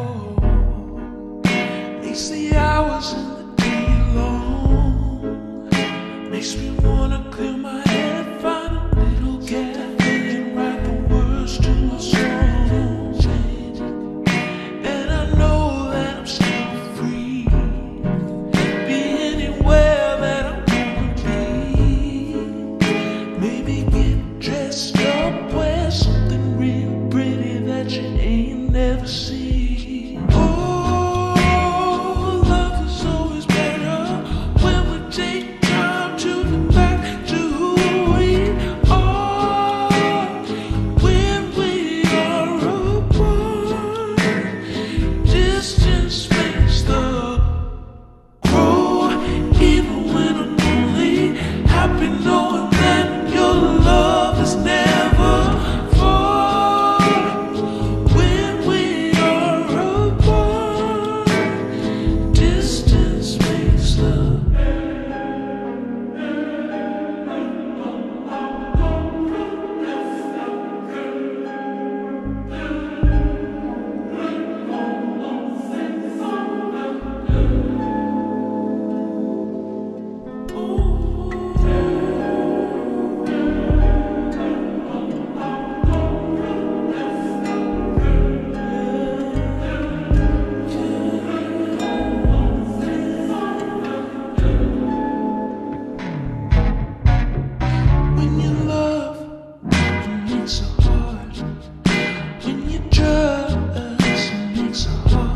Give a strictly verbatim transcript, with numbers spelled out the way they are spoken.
more. Makes the hours and the day long. Makes me wanna clear my head, find a little gap, and write the words to a song. And I know that I'm still free, be anywhere that I wanna be. Maybe get dressed up, wear something real pretty that you ain't never seen. Oh, love is always better when we take time to look back to who we are. When we are apart, distance makes the grow. Even when I'm lonely, happy knowing that your love is never far. When we are apart, distance makes the when you love, it makes it hard. When you trust, it makes it hard.